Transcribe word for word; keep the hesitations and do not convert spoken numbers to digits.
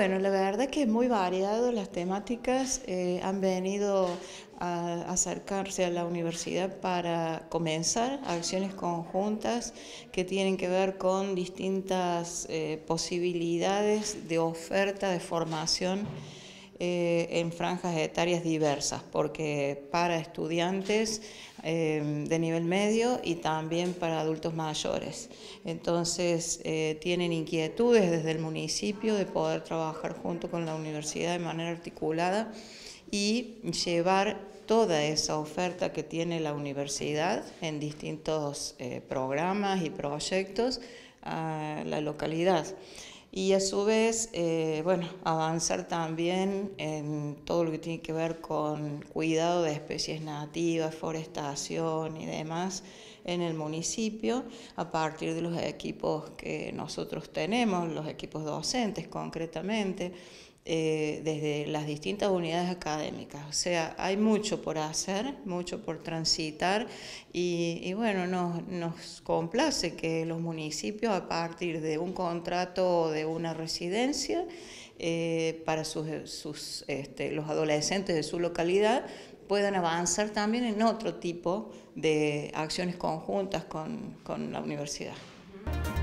Bueno, la verdad que es muy variado, las temáticas eh, han venido a acercarse a la universidad para comenzar acciones conjuntas que tienen que ver con distintas eh, posibilidades de oferta de formación eh, en franjas etarias diversas, porque para estudiantes eh, de nivel medio y también para adultos mayores. Entonces eh, tienen inquietudes desde el municipio de poder trabajar junto con la universidad de manera articulada y llevar toda esa oferta que tiene la universidad en distintos eh, programas y proyectos a la localidad. Y a su vez, eh, bueno, avanzar también en todo lo que tiene que ver con cuidado de especies nativas, forestación y demás en el municipio, a partir de los equipos que nosotros tenemos, los equipos docentes concretamente, eh, desde las distintas unidades académicas. O sea, hay mucho por hacer, mucho por transitar y, y bueno, nos, nos complace que los municipios, a partir de un contrato o de una residencia eh, para sus, sus, este, los adolescentes de su localidad, puedan avanzar también en otro tipo de acciones conjuntas con, con la universidad.